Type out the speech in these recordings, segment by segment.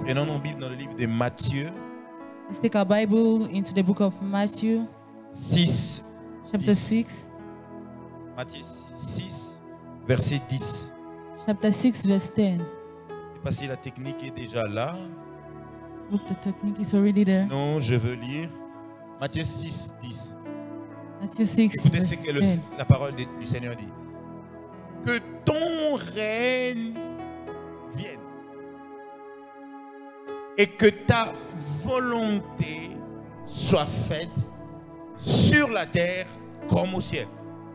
Prenons nos Bibles dans le livre de Matthieu. Let's take our Bible into the book of Matthew, 6. chapter 10. 6. Matthieu 6, verset 10. Chapter 6, verse 10. Je ne sais pas si la technique est déjà là. Look, the technique is already there. Non, je veux lire. Matthieu 6, 10. Matthew 6, Écoutez verse ce que 10. la parole du Seigneur dit. Que ton règne vienne et que ta volonté soit faite sur la terre comme au ciel.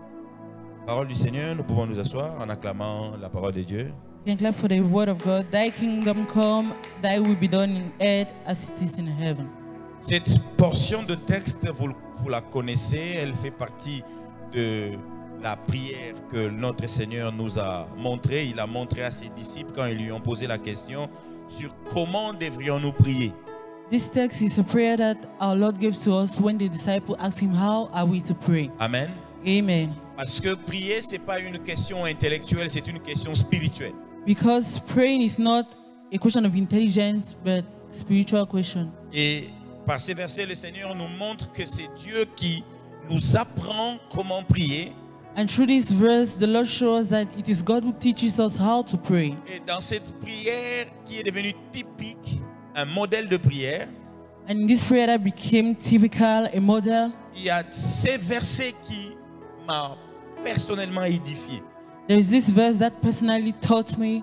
Parole du Seigneur, nous pouvons nous asseoir en acclamant la parole de Dieu. You can clap for the word of God. Thy kingdom come, thy will be done in earth as it is in heaven. Cette portion de texte, vous la connaissez, elle fait partie de la prière que notre Seigneur nous a montrée. Il a montré à ses disciples quand ils lui ont posé la question sur comment devrions-nous prier. This text is a prayer that our Lord gives to us when the disciples ask him, how are we to pray? Amen. Amen. Parce que prier, ce n'est pas une question intellectuelle, c'est une question spirituelle. Because praying is not a question of intelligence, but spiritual question. Et par ces versets, le Seigneur nous montre que c'est Dieu qui nous apprend comment prier. And through this verse, the Lord shows that it is God who teaches us how to pray. Et dans cette prière qui est devenue typique, un modèle de prière, And in this prayer that became typical, a model, il y a ces versets qui m'ont personnellement édifié. there is this verse that personally taught me,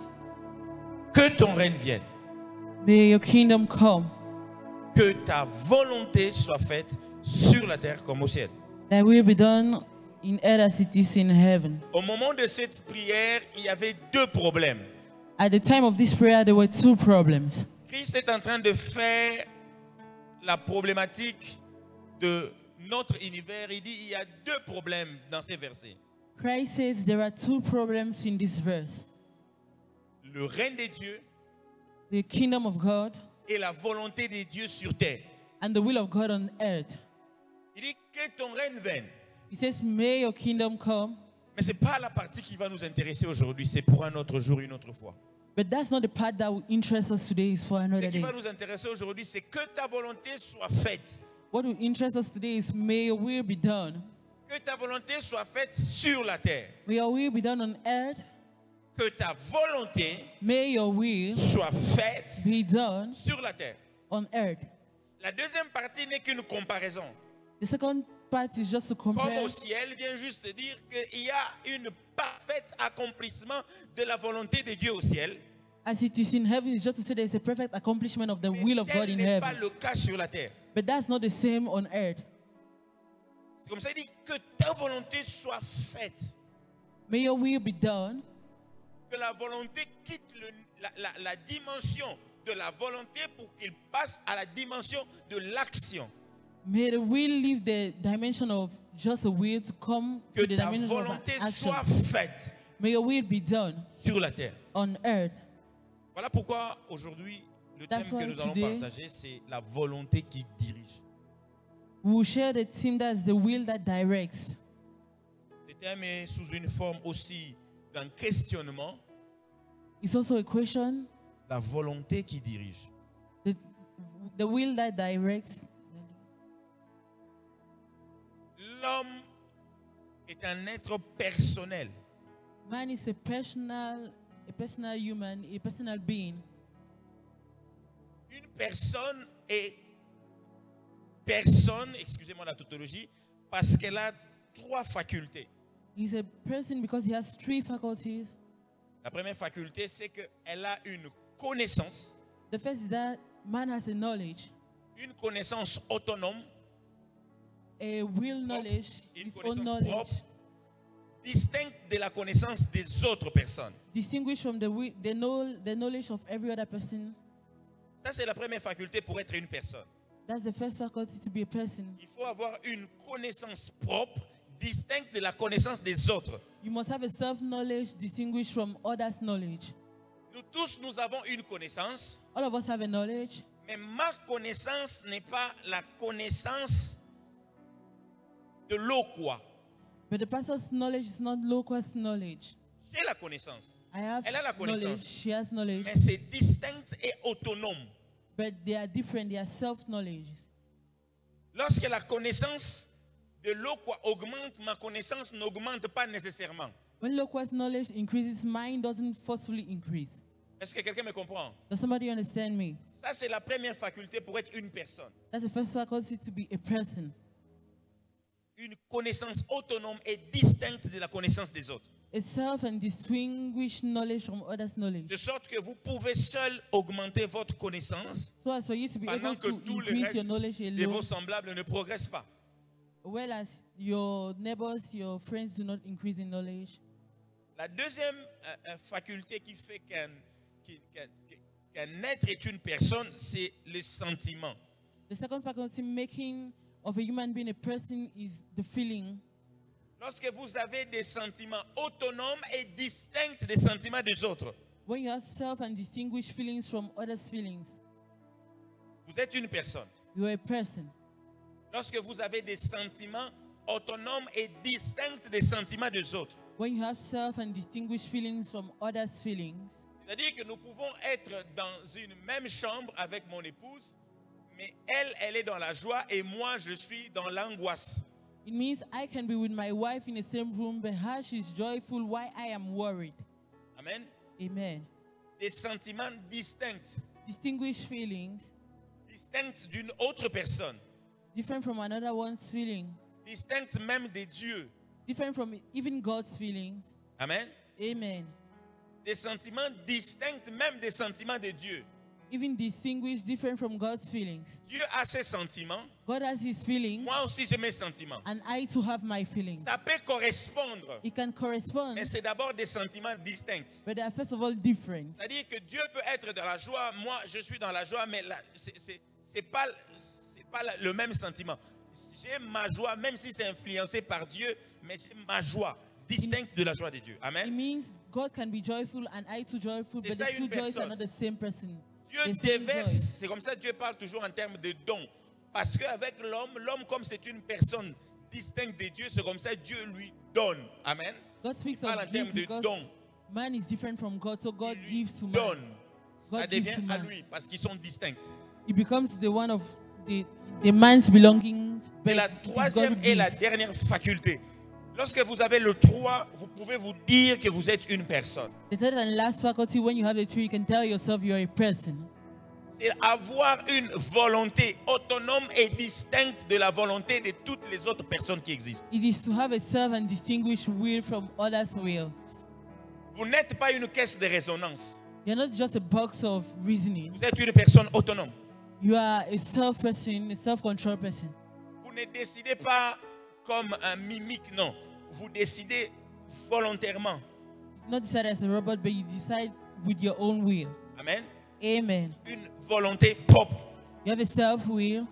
Que ton règne vienne, may your kingdom come, que ta volonté soit faite sur la terre comme au ciel. thy will be done in earth as it is in heaven. Au moment de cette prière, il y avait deux problèmes. At the time of this prayer, there were two problems. Christ est en train de faire la problématique de notre univers. Il dit il y a deux problèmes dans ces versets. Christ says there are two problems in this verse. Le règne de Dieu The kingdom of God et la volonté de Dieu sur terre. and the will of God on earth. Il dit que ton règne vienne. He says, may your kingdom come. Mais ce n'est pas la partie qui va nous intéresser aujourd'hui. C'est pour un autre jour, une autre fois. But that's not the part that will interest us today, is for Ce another qui day. va nous intéresser aujourd'hui, c'est que ta volonté soit faite. What will interest us today is may your will be done. Que ta volonté soit faite sur la terre. May your will be done on earth. Que ta volonté May your will soit faite be done sur la terre. on earth. La deuxième partie n'est qu'une comparaison. The second part is just to Comme compare. au ciel, vient juste dire qu'il y a un parfait accomplissement de la volonté de Dieu au ciel. As it is in heaven, it's just to say there's a perfect accomplishment of the Mais will of God tel in n'est pas heaven. le cas sur la terre. But that's not the same on earth. C'est comme ça il dit que ta volonté soit faite. May your will be done. Que la volonté quitte la dimension de la volonté pour qu'il passe à la dimension de l'action. May the will leave the dimension of just a will to come Que to the ta dimension of volonté action. soit faite May your will be done sur la terre. on earth. Voilà pourquoi aujourd'hui, le thème That's que why nous allons today- partager, c'est la volonté qui dirige. We will share the theme that's the will that directs. Le thème est sous une forme aussi d'un questionnement. It's also a question. La volonté qui dirige. The will that directs. L'homme est un être personnel. Man is a personal human, a personal being. Une personne est personne, excusez-moi la tautologie, parce qu'elle a trois facultés. He's a person because he has three faculties. La première faculté, c'est qu'elle a une connaissance, The first is that man has a knowledge, une connaissance autonome, a will knowledge, une his own connaissance knowledge, propre, distincte de la connaissance des autres personnes. distinguished from the knowledge of every other person. Ça, c'est la première faculté pour être une personne. That's the first faculty to be a person. Il faut avoir une connaissance propre, distincte de la connaissance des autres. You must have a self-knowledge distinguished from others' knowledge. Nous tous, nous avons une connaissance, All of us have a knowledge, mais ma connaissance n'est pas la connaissance de l'eau quoi. but the person's knowledge is not locust knowledge. C'est la connaissance. I have Elle a la connaissance. knowledge, she has knowledge, Mais c'est distinct et autonome. but they are different. They are self-knowledge. Lorsque la connaissance de l'autre augmente, ma connaissance n'augmente pas nécessairement. When loquacious knowledge increases, mine doesn't forcefully increase. Est-ce que quelqu'un me comprend? Does somebody understand me? Ça, c'est la première faculté pour être une personne. That's the first faculty to be a person. Une connaissance autonome et distincte de la connaissance des autres. A self and distinguished knowledge from others' knowledge. De sorte que vous pouvez seul augmenter votre connaissance So as for you to be pendant able que to tout le increase your reste knowledge de vos alone, semblables ne progresse pas. well as your neighbors, your friends do not increase in knowledge. La deuxième faculté qui fait qu'un être est une personne, c'est le sentiment. The second faculty making of a human being a person is the feeling. Lorsque vous avez des sentiments autonomes et distincts des sentiments des autres, When you have self and distinguished feelings from others' feelings, vous êtes une personne. you are a person. Lorsque vous avez des sentiments autonomes et distincts des sentiments des autres, When you have self and distinguished feelings from others' feelings, c'est-à-dire que nous pouvons être dans une même chambre avec mon épouse, mais elle est dans la joie et moi, je suis dans l'angoisse. it means I can be with my wife in the same room, but her she's joyful while I am worried. Amen. Amen. Des sentiments distincts, Distinguished feelings, distincts d'une autre personne, different from another one's feelings, distincts même des dieux. different from even God's feelings. Amen. Amen. Des sentiments distincts même des sentiments de Dieu. Even distinguished, different from God's feelings. Dieu a ses sentiments, God has his feelings, moi aussi j'ai mes sentiments. and I too have my feelings. Ça peut correspondre, It can correspond, mais c'est d'abord des sentiments distincts. but they are first of all different. C'est-à-dire que Dieu peut être dans la joie, moi je suis dans la joie, mais c'est pas le même sentiment. J'ai ma joie, même si c'est influencé par Dieu, mais c'est ma joie, distincte de la joie de Dieu. It Amen. means God can be joyful and I too joyful, C'est but ça the two une joys are personne. not the same person. Dieu The same déverse, joy. c'est comme ça que Dieu parle toujours en termes de dons. Parce qu'avec l'homme comme c'est une personne distincte de Dieu, c'est comme ça que Dieu lui donne. Amen. God speaks Il parle en of termes gifts de because dons. man is different from God, so God Il lui gives to man. donne. Ça God gives devient to à man. lui parce qu'ils sont distincts. It becomes the one of the man's belongings. Et but la it is God troisième who et la gives. dernière faculté. Lorsque vous avez le 3, vous pouvez vous dire que vous êtes une personne. The third and last faculty, when you have the three, you can tell yourself you're a person. C'est avoir une volonté autonome et distincte de la volonté de toutes les autres personnes qui existent. It is to have a self and distinguished will from others' will. Vous n'êtes pas une caisse de résonance. You're not just a box of reasoning. Vous êtes une personne autonome. You are a self-person, a self-control person. Vous ne décidez pas comme un mimique, non. Vous décidez volontairement. Not decide as a robot, but you decide with your own will. Amen. Amen. Une volonté propre. You have a self-will.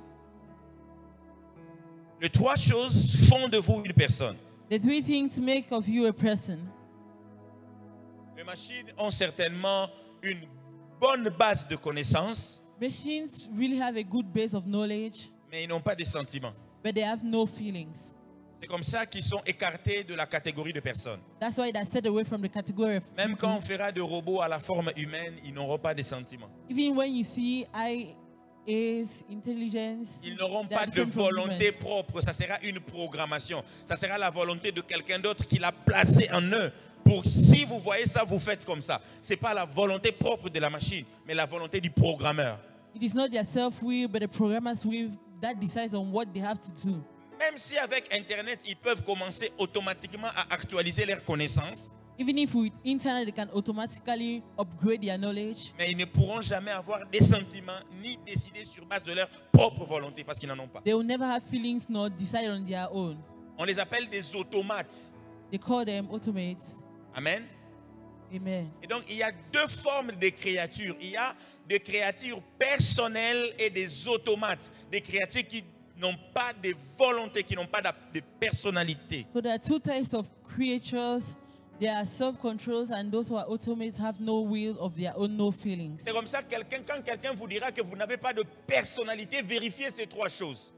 Les trois choses font de vous une personne. The three things make of you a person. Les machines ont certainement une bonne base de connaissances, Machines really have a good base of knowledge, mais ils n'ont pas de sentiments. but they have no feelings. C'est comme ça qu'ils sont écartés de la catégorie de personnes. That's why they're set away from the category of Même people. quand on fera des robots à la forme humaine, ils n'auront pas de sentiments. Even when you see IA's intelligence, Ils n'auront they are pas de different from volonté humans. propre. Ça sera une programmation. Ça sera la volonté de quelqu'un d'autre qui l'a placé en eux. Pour si vous voyez ça, vous faites comme ça. C'est pas la volonté propre de la machine, mais la volonté du programmeur. It is not their self-will, but the programmer's will that decides on what they have to do. Même si avec Internet, ils peuvent commencer automatiquement à actualiser leurs connaissances, Even if with internet they can automatically upgrade their knowledge, mais ils ne pourront jamais avoir des sentiments ni décider sur base de leur propre volonté parce qu'ils n'en ont pas. they will never have feelings nor decide on their own. On les appelle des automates. They call them automates. Amen. Amen. Et donc, il y a deux formes de créatures. Il y a des créatures personnelles et des automates. Des créatures qui n'ont pas de volonté, qui n'ont pas de personnalité. So there are two types of creatures. There are self-controls, and those who are automates have no will of their own, no feelings. C'est comme ça que quand quelqu'un vous dira que vous n'avez pas de personnalité, vérifiez ces trois choses.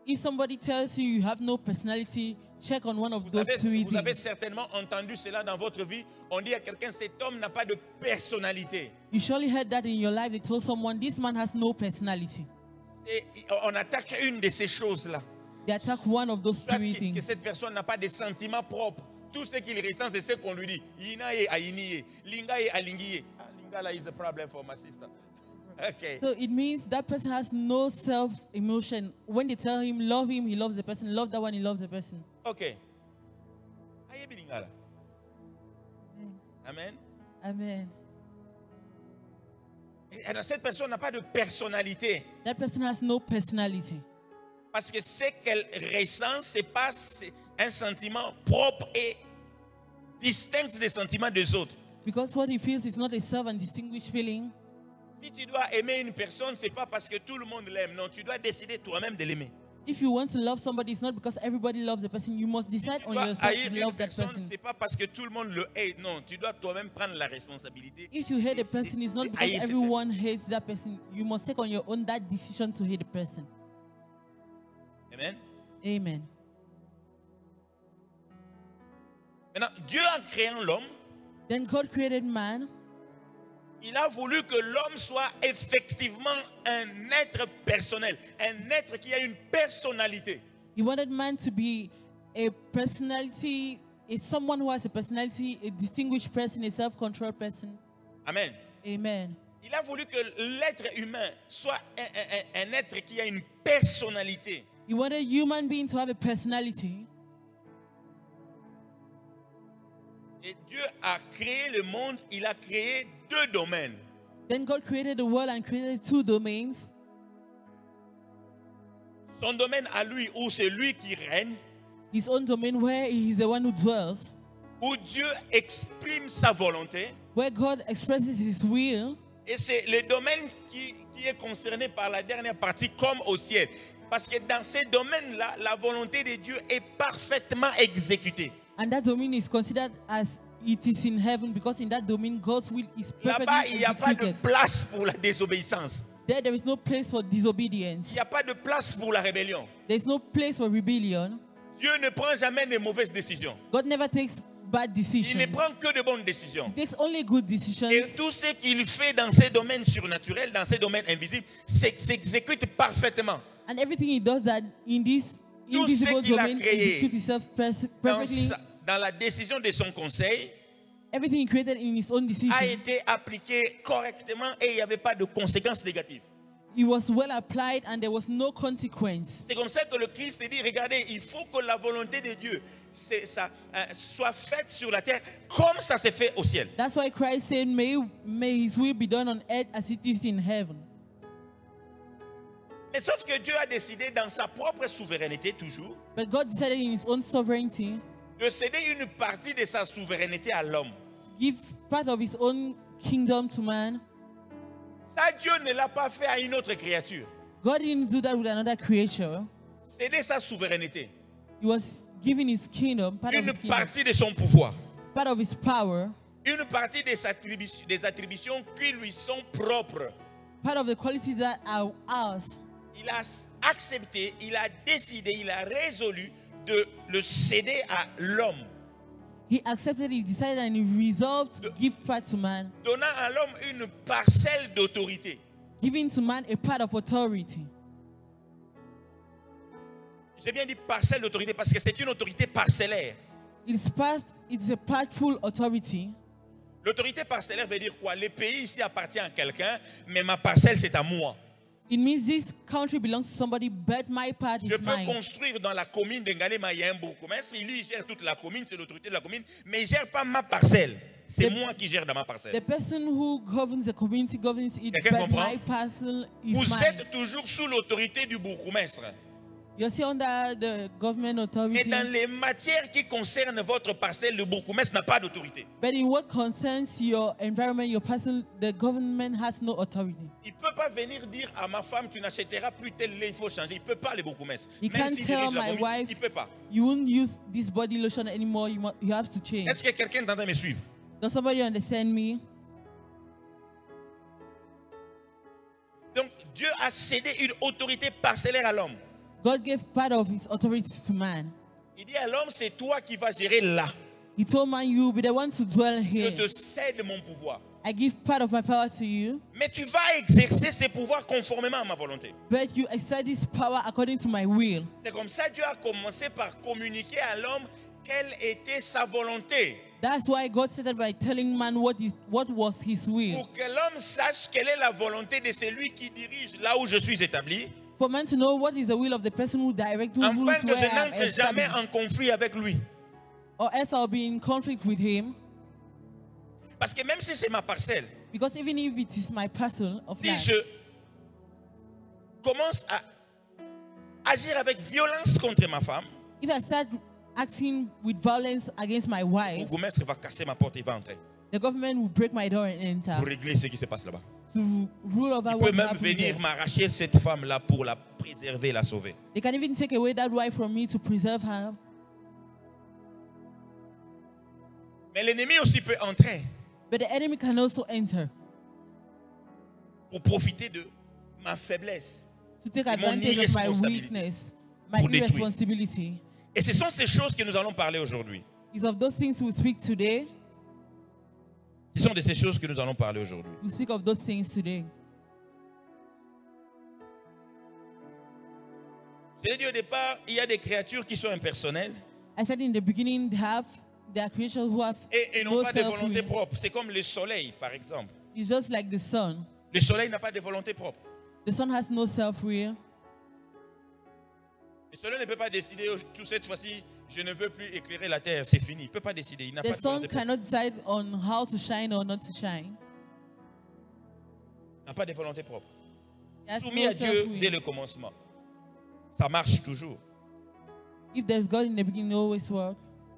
If somebody tells you you have no personality, check on one of those three Vous avez things. certainement entendu cela dans votre vie. On dit à quelqu'un, cet homme n'a pas de personnalité. You surely heard that in your life. They told someone, this man has no personality. Et on attaque une de ces choses-là. They attack one of those Soit three que things. cette personne n'a pas de sentiments propres. Tout ce qu'il ressent, c'est ce qu'on lui dit. Yinaye ayiniye, lingaye alingiye. Ah, lingala is a problem for my sister. Okay. So it means that person has no self-emotion. When they tell him, he loves the person. Love that one, he loves the person. Okay. Aye bilingala. Amen. Amen. Et alors, cette personne n'a pas de personnalité. That person has no personality. Parce que ce qu'elle ressent, c'est pas un sentiment propre et distinct des sentiments des autres. Because what he feels is not a self and distinguished feeling. Si tu dois aimer une personne, c'est pas parce que tout le monde l'aime. Non, tu dois décider toi-même de l'aimer. If you want to love somebody, it's not because everybody loves the person. You must decide Tu on dois yourself haïr to une love that personne, person. c'est pas parce que tout le monde le hait. Non, tu dois toi-même prendre la responsabilité. If you hate a person, it's not de because haïr cette everyone hates that person. You must take on your own that decision to hate the person. personne. Amen. Amen. Maintenant, Dieu en créant l'homme, Then God created man. il a voulu que l'homme soit effectivement un être personnel, un être qui a une personnalité. He wanted man to be a personality, someone who has a personality, a distinguished person, a self-controlled person. Amen. Amen. Il a voulu que l'être humain soit un être qui a une personnalité. He wanted human being to have a personality. Et Dieu a créé le monde, il a créé deux domaines. Then God created the world and created two domains. Son domaine à lui, où c'est lui qui règne, His own domain where he is the one who dwells, où Dieu exprime sa volonté. where God expresses his will. Et c'est le domaine qui est concerné par la dernière partie comme au ciel. Parce que dans ces domaines-là, la volonté de Dieu est parfaitement exécutée. And that domain is considered as it is in heaven, because in that domain God's will is Là-bas, il perfectly n'y a pas de executed. place pour la désobéissance. There is no place for disobedience. Il n'y a pas de place pour la rébellion. There is no place for rebellion. Dieu ne prend jamais de mauvaises décisions. God never takes bad Il decisions. ne prend que de bonnes décisions. He takes only good decisions. Et tout ce qu'il fait dans ces domaines surnaturels, dans ces domaines invisibles, s'exécute parfaitement. And everything he does that in this Tout ce invisible qu'il a domain créé executes itself Dans, perfectly. dans la décision de son conseil, Everything he created in his own decision. a été appliqué correctement et il n'y avait pas de conséquences négatives. It was well applied and there was no consequence. C'est comme ça que le Christ dit, regardez, il faut que la volonté de Dieu soit faite sur la terre comme ça s'est fait au ciel. That's why Christ said, may his will be done on earth as it is in heaven. Mais sauf que Dieu a décidé dans sa propre souveraineté toujours But God decided in his own sovereignty de céder une partie de sa souveraineté à l'homme. to give part of his own kingdom to man. Ça, Dieu ne l'a pas fait à une autre créature. God didn't do that with another creature. Céder sa souveraineté, He was giving his kingdom, part of une his kingdom, partie de son pouvoir, part of his power, une partie des attributions qui lui sont propres. part of the qualities that are ours. Il a accepté, il a décidé, il a résolu de le céder à l'homme, He accepted, he decided, and he resolved to give part to man, donnant à l'homme une parcelle d'autorité. giving to man a part of authority. J'ai bien dit parcelle d'autorité parce que c'est une autorité parcellaire. It's a partful authority. L'autorité parcellaire veut dire quoi? Le pays ici appartient à quelqu'un, mais ma parcelle c'est à moi. It means this country belongs to somebody, but my part Je is peux mine. construire dans la commune de Ngalema, il y a un bourgmestre, lui il gère toute la commune, c'est l'autorité de la commune, mais il ne gère pas ma parcelle. C'est moi qui gère dans ma parcelle. The person who governs the community governs it, Quelqu'un but comprend? my parcel is Vous mine. êtes toujours sous l'autorité du bourgmestre. You're still under the government Mais authority. dans les matières qui concernent votre parcelle, le bourgmestre n'a pas d'autorité. But in what concerns your environment, your parcel, the government has no authority. Il ne peut pas venir dire à ma femme, tu n'achèteras plus tel lait, il faut changer. Il ne peut pas, le bourgmestre. You Même can't s'il tell dirige la my commune, wife, il ne peut pas. you won't use this body lotion anymore. You have to change. Est-ce que quelqu'un est en train de me suivre? Does somebody understand me? Donc Dieu a cédé une autorité parcellaire à l'homme. God gave part of his authority to man. Il dit à l'homme, c'est toi qui vas gérer là. He told man, you will be the one to dwell Je here. te cède mon pouvoir. I give part of my power to you, Mais tu vas exercer ces pouvoirs conformément à ma volonté. but you exert this power according to my will. C'est comme ça que Dieu a commencé par communiquer à l'homme quelle était sa volonté. That's why God started by telling man what was his will. Pour que l'homme sache quelle est la volonté de celui qui dirige là où je suis établi. For man to know what is the will of the person who directs, who rules Afin que where je I am n'entre jamais established. en conflit avec lui. Or else I'll be in conflict with him. Parce que même si c'est ma parcelle, Because even if it is my parcel of si life, je commence à agir avec violence contre ma femme, if I start acting with violence against my le wife, bourgmestre va casser ma porte et va entrer the government will break my door and pour enter régler ce qui se passe là-bas. to rule over Il what peut même happens venir there. m'arracher cette femme-là pour la préserver, la sauver. They can even take away that wife from me to preserve her. Mais l'ennemi aussi peut entrer But the enemy can also enter pour profiter de ma faiblesse. to take Et mon advantage of my irresponsabilité. weakness, my Pour détruire. irresponsibility. Et ce sont ces choses que nous allons parler aujourd'hui. It's of those things we speak today. Ce sont de ces choses que nous allons parler aujourd'hui. We speak of those things today. J'ai dit au départ, il y a des créatures qui sont impersonnelles I said in the beginning, there are creatures who have et n'ont no pas de volonté self-will. propre. C'est comme le soleil, par exemple. It's just like the sun. Le soleil n'a pas de volonté propre. The sun has no self-will. Le soleil ne peut pas décider, tout cette fois-ci, je ne veux plus éclairer la terre, c'est fini. Il ne peut pas décider, il n'a The pas de sun volonté propre. cannot decide on how to shine or not to shine. Il n'a pas de volonté propre. He has Soumis no à Dieu self-will. dès le commencement. Ça marche toujours. If there's God in the beginning, it always work.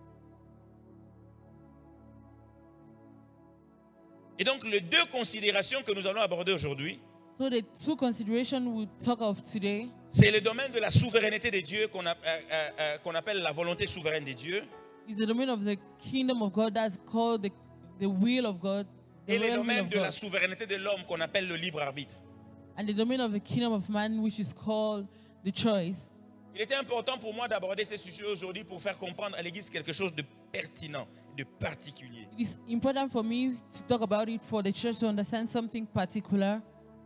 Et donc, les deux considérations que nous allons aborder aujourd'hui, So the two considerations we talk of today c'est le domaine de la souveraineté de Dieu qu'on appelle la volonté souveraine de Dieu, is the domain of the kingdom of God that's called the will of God, the et le real will domaine of de la God, souveraineté de l'homme qu'on appelle le libre arbitre. and the domain of the kingdom of man, which is called the choice. Il était important pour moi d'aborder ces sujets aujourd'hui pour faire comprendre à l'Église quelque chose de pertinent, de particulier. It is important for me to talk about it for the church to understand something particular.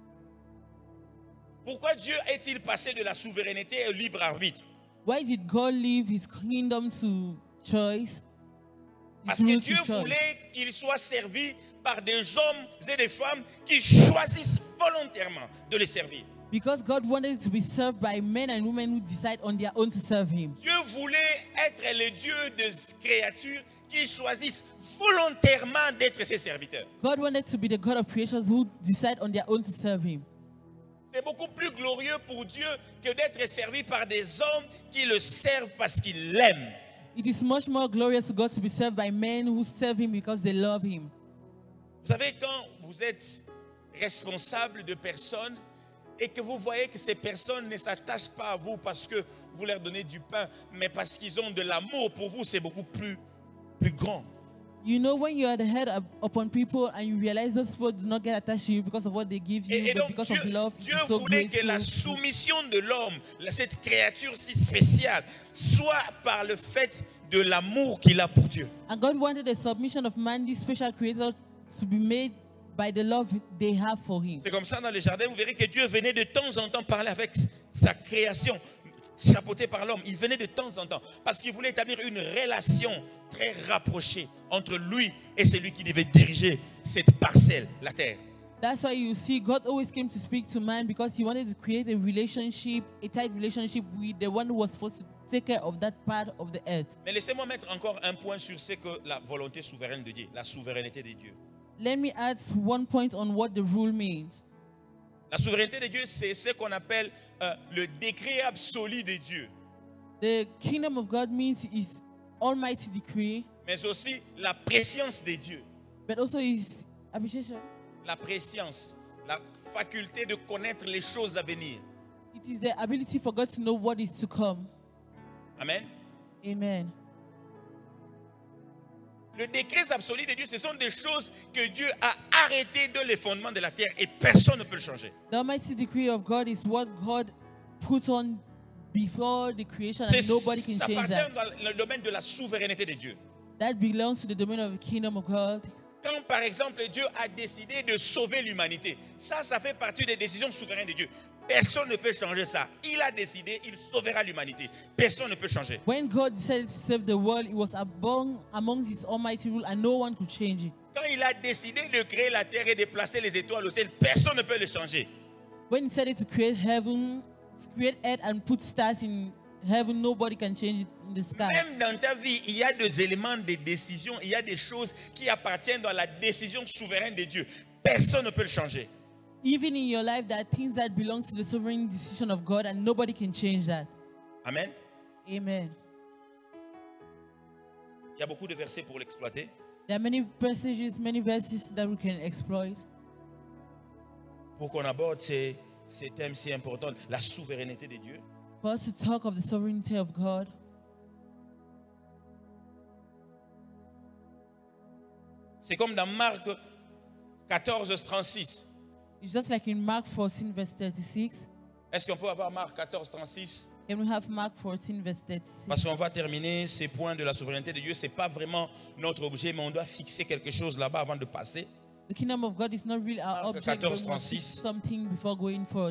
Pourquoi Dieu est-il passé de la souveraineté au libre arbitre? Why did God leave his kingdom to choice? Parce His que rule Dieu to choice? voulait qu'il soit servi par des hommes et des femmes qui choisissent volontairement de le servir. Because God wanted it to be served by men and women who decide on their own to serve him. Dieu voulait être le Dieu des créatures qui choisissent volontairement d'être ses serviteurs. God wanted to be the God of creations who decide on their own to serve him. C'est beaucoup plus glorieux pour Dieu que d'être servi par des hommes qui le servent parce qu'ils l'aiment. It is much more glorious to God to be served by men who serve him because they love him. Vous savez, quand vous êtes responsable de personnes et que vous voyez que ces personnes ne s'attachent pas à vous parce que vous leur donnez du pain, mais parce qu'ils ont de l'amour pour vous, c'est beaucoup plus grand. You know when you are the head upon people and you realize those people do not get attached to you because of what they give you, Et but donc because Dieu, of love, Dieu it's so voulait que la grateful. soumission de l'homme, cette créature si spéciale, soit par le fait de l'amour qu'il a pour Dieu. And God wanted the submission of man, this special creator, to be made by the love they have for him. C'est comme ça dans le jardin, vous verrez que Dieu venait de temps en temps parler avec sa création, chapeautée par l'homme. Il venait de temps en temps parce qu'il voulait établir une relation très rapprochée entre lui et celui qui devait diriger cette parcelle, la terre. That's why you see God always came to speak to man because he wanted to create a relationship, a tight relationship with the one who was supposed to take care of that part of the earth. Mais laissez-moi mettre encore un point sur ce que la volonté souveraine de Dieu, la souveraineté de Dieu. Let me add one point on what the rule means. La souveraineté de Dieu, c'est ce qu'on appelle le décret absolu de Dieu, The kingdom of God means his almighty decree, mais aussi la préscience de Dieu. but also his appreciation. La préscience, la faculté de connaître les choses à venir. It is the ability for God to know what is to come. Amen. Amen. Le décret absolu de Dieu, ce sont des choses que Dieu a arrêtées dans les fondements de la terre et personne ne peut le changer. The almighty decree of God is what God put on before the creation and nobody can Ça change appartient that. dans le domaine de la souveraineté de Dieu. That belongs to the domain of the kingdom of God. Quand par exemple Dieu a décidé de sauver l'humanité, ça fait partie des décisions souveraines de Dieu. Personne ne peut changer ça. Il a décidé, il sauvera l'humanité. Personne ne peut changer. When God decided to save the world, it was amongst his almighty rule and no one could change it. Quand il a décidé de créer la terre et de placer les étoiles au ciel, personne ne peut le changer. When he decided to create heaven, to create earth and put stars in heaven, nobody can change it in the sky. Même dans ta vie, il y a des éléments de décision, il y a des choses qui appartiennent à la décision souveraine de Dieu. Personne ne peut le changer. Even in your life, there are things that belong to the sovereign decision of God and nobody can change that. Amen. Amen. Il y a beaucoup de versets pour l'exploiter. There are many passages, many verses that we can exploit. Pour qu'on aborde ces thèmes si importants, la souveraineté de Dieu. For us to talk of the sovereignty of God. C'est comme dans Marc 14, 36. It's just like in Mark 14, verse 36. Est-ce qu'on peut avoir Marc 14, 36? Can we have Mark 14, verse 36? Parce qu'on va terminer ces points de la souveraineté de Dieu. Ce n'est pas vraiment notre objet, mais on doit fixer quelque chose là-bas avant de passer. The kingdom of God is not really our Marc object, 14, but we must 36. do something before going forward.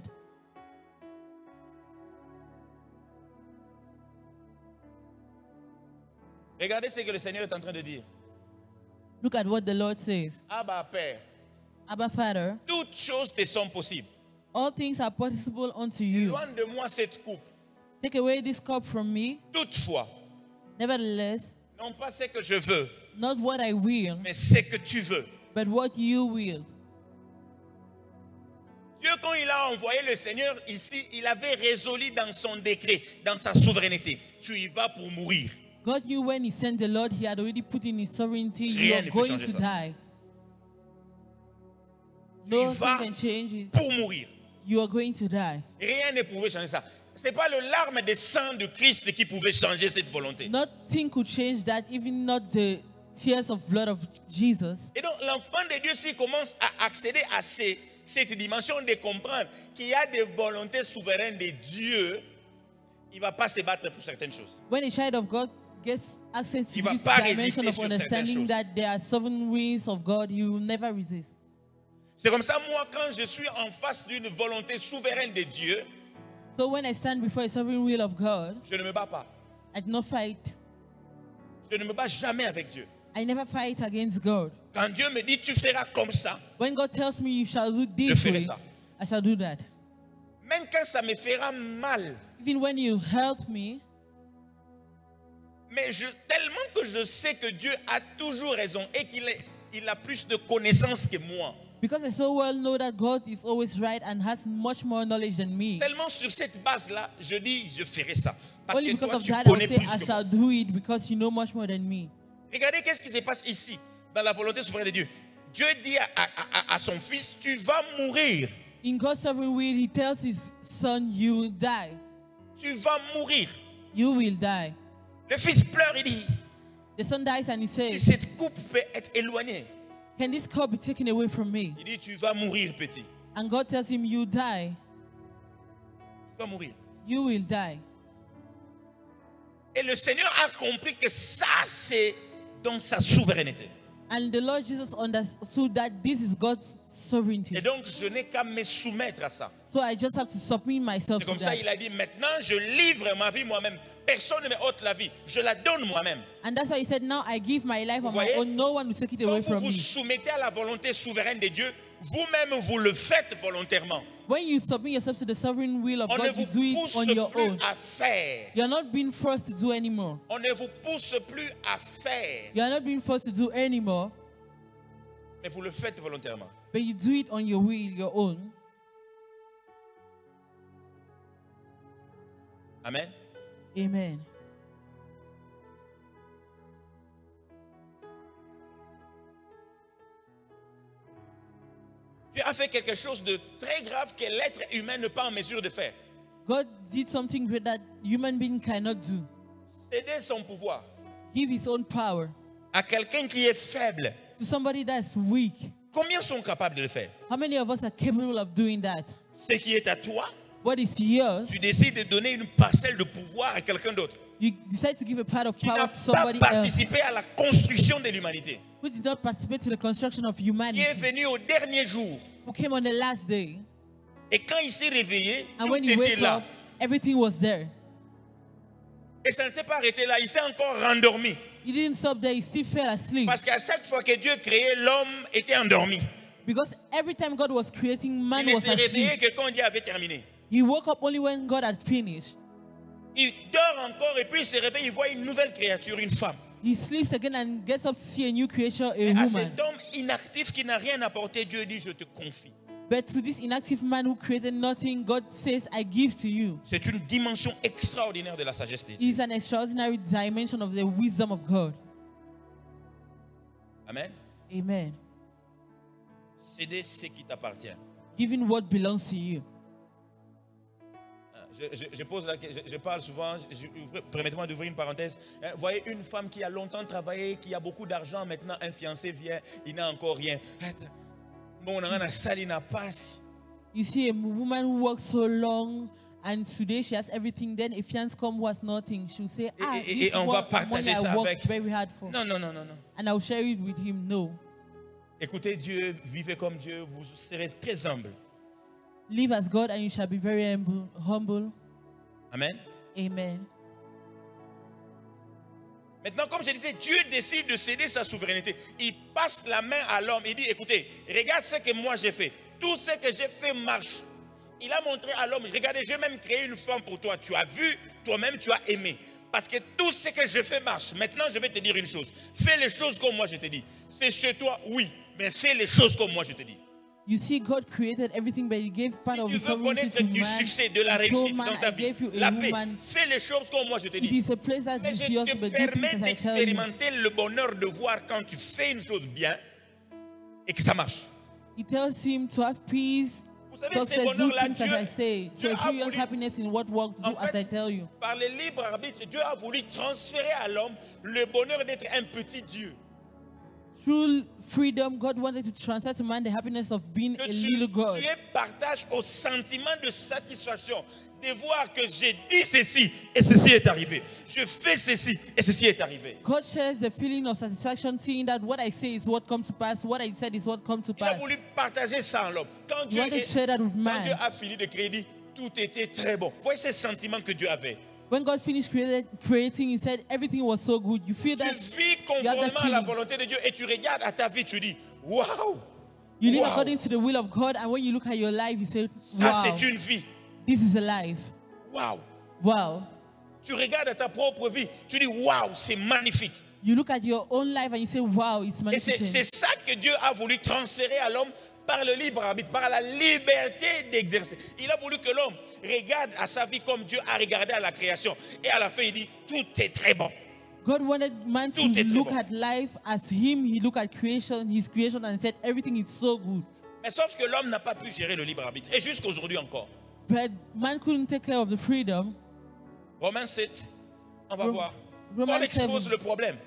Regardez ce que le Seigneur est en train de dire. Look at what the Lord says. Abba, Père, Abba, Father, toutes choses te sont possibles. all things are possible unto you. Loin de moi cette coupe. Take away this cup from me. Toutefois, Nevertheless, non pas ce que je veux, not what I will, mais ce que tu veux. but what you will. Dieu, quand il a envoyé le Seigneur ici, il avait résolu dans son décret, dans sa souveraineté. Tu y vas pour mourir. God knew when he sent the Lord, he had already put in his sovereignty, you Rien are ne peut going changer to ça. die. Tu y Nothing vas can change it. pour mourir. You are going to die. Rien ne pouvait changer ça. Ce n'est pas le larme de sang de Christ qui pouvait changer cette volonté. Nothing could change that, even not the tears of blood of Jesus. Et donc l'enfant de Dieu, s'il commence à accéder à cette dimension de comprendre qu'il y a des volontés souveraines de Dieu, il ne va pas se battre pour certaines choses. When a child of God gets access to Il va this pas dimension résister of sur certaines understanding choses. that there are sovereign ways of God, he will never resist. C'est comme ça, moi, quand je suis en face d'une volonté souveraine de Dieu, So when I stand before a sovereign will of God, je ne me bats pas. I do not fight. Je ne me bats jamais avec Dieu. I never fight against God. Quand Dieu me dit, tu feras comme ça, When God tells me you shall do je this ferai way, ça. I shall do that. Même quand ça me fera mal, Even when you help me, mais tellement que je sais que Dieu a toujours raison et qu'il a plus de connaissances que moi. because I so well know that God is always right and has much more knowledge than me. Tellement sur cette base-là, je dis, je ferai ça. Parce Only que because toi, of tu that, I will connais say plus I que moi. shall do it because you know much more than me. Regardez qu'est-ce qui se passe ici, dans la volonté souveraine de Dieu. Dieu dit à son fils, tu vas mourir. In God's sovereign will, he tells his son, you will die. Tu vas mourir. You will die. Le fils pleure, il dit, The son dies and he si says, cette coupe peut être éloignée. can this cup be taken away from me? Il dit, tu vas mourir, petit. And God tells him, you die. Tu vas mourir. You will die. Et le Seigneur a compris que ça, c'est dans sa souveraineté. And the Lord Jesus understood that this is God's sovereignty. Et donc, je n'ai qu'à me soumettre à ça. So I just have to submit myself C'est to comme ça that. il a dit, maintenant, je livre ma vie moi-même. Personne ne me ôte la vie. Je la donne moi-même. And that's why he said, now I give my life Vous on my voyez? own. No one will take it Quand away vous from vous me. soumettez à la volonté souveraine de Dieu, vous-même, vous le faites volontairement. When you submit yourself to the sovereign will of On ne God, you vous do it pousse on your plus own. à faire. You're not being forced to do anymore. On ne vous pousse plus à faire. You're not being forced to do anymore, Mais vous le faites volontairement. but you do it on your will, your own. Amen. Amen. Dieu a fait quelque chose de très grave que l'être humain n'est pas en mesure de faire. God did something great that human being cannot do. Céder son pouvoir Give his own power à quelqu'un qui est faible. to somebody that's weak. Combien sont capables de le faire? How many of us are capable of doing that? Ce qui est à toi, what is yours, tu décides de donner une parcelle de pouvoir à quelqu'un d'autre you decide to give a part of qui n'a power to pas somebody else participé à la construction de l'humanité, who did not participate to the construction of qui est humanity, venu au dernier jour. who came on the last day. Et quand il s'est réveillé, And tout when he était woke là. up, everything was there. Et ça ne s'est pas arrêté là, il s'est encore rendormi. He didn't stop there, he still fell asleep. Parce qu'à chaque fois que Dieu créait, l'homme était endormi. Because every time God was creating, man Il ne was s'est réveillé asleep. que quand Dieu avait terminé. He woke up only when God had finished. Il dort encore et puis il se réveille, il voit une nouvelle créature, une femme. He sleeps again and gets up to see a new creation, a Et à woman. cet homme inactif qui n'a rien apporté, Dieu dit, je te confie. But to this inactive man who created nothing, God says, I give to you. C'est une dimension extraordinaire de la sagesse de Dieu. It is an extraordinary dimension of the wisdom of God. Amen. Amen. Céder ce qui t'appartient. Giving what belongs to you. Je pose la question, je parle souvent, permettez-moi d'ouvrir une parenthèse. Vous voyez une femme qui a longtemps travaillé, qui a beaucoup d'argent, maintenant un fiancé vient, il n'a encore rien. Bon, on a un salle, il n'a pas. You see a woman who works so long and today she has everything, then a fiance comes who has nothing. She'll say, this Et is on va what money partager I ça worked avec. very hard for. Non, non, non, non, non. And I'll share it with him. No. Écoutez Dieu, vivez comme Dieu, vous serez très humble. Live as God and you shall be very humble. Amen. Amen. Maintenant, comme je disais, Dieu décide de céder sa souveraineté. Il passe la main à l'homme. Il dit, écoutez, regarde ce que moi j'ai fait. Tout ce que j'ai fait marche. Il a montré à l'homme, regardez, j'ai même créé une femme pour toi. Tu as vu, toi-même tu as aimé. Parce que tout ce que je fais marche. Maintenant, je vais te dire une chose. Fais les choses comme moi je te dis. C'est chez toi, oui. Mais fais les choses comme moi je te dis. You see, God created everything, but He gave part Si of tu His veux sovereignty connaître to du man. succès, de la He told réussite man, dans ta I vie, gave you a la paix, woman. fais les choses comme moi je te It dis. is a place that Mais is je yours, te but do things permets as I tell you. d'expérimenter le bonheur de voir quand tu fais une chose bien et que ça marche. He tells him to have peace, Vous savez, ces success, do bonheurs-là, things as I say. Dieu To a experience voulu, happiness in what works, do en as I fait, tell you. par le libre arbitre, Dieu a voulu transférer à l'homme le bonheur d'être un petit Dieu. Through freedom, God wanted to transfer to man the happiness of being Que a little God. tu aies partage au sentiment de satisfaction de voir que j'ai dit ceci et ceci est arrivé. Je fais ceci et ceci est arrivé. God shares the feeling of satisfaction, seeing that what I say is what comes to pass, what I said is what comes to Il a pass. voulu partager ça en l'homme. Quand He Dieu, wanted to share that with quand man. Dieu a fini de créer, il dit, tout était très bon. Voyez ces sentiments que Dieu avait. When God finished creating, He said everything was so good. You feel Tu that vis you have that conformément à la feeling. volonté de Dieu et tu regardes à ta vie, tu dis, waouh, You live wow, according to the will of God, and when you look at your life, you say, ça wow, c'est une vie. this is a life. Waouh. Wow. Tu regardes à ta propre vie, tu dis, waouh, c'est magnifique. You look at your own life and you say, wow, it's Et c'est magnificent. ça que Dieu a voulu transférer à l'homme par le libre arbitre, par la liberté d'exercer. Il a voulu que l'homme regarde à sa vie comme Dieu a regardé à la création. Et à la fin, il dit, tout est très bon. God wanted man to Tout est très look bon. at life as Him. He looked at creation, His creation, and said everything is so good. Mais sauf que l'homme n'a pas pu gérer le libre arbitre. Et jusqu'aujourd'hui encore. But man couldn't take care of the freedom. Romains 7, on va Rom- voir. Romans Paul expose 7. le problème.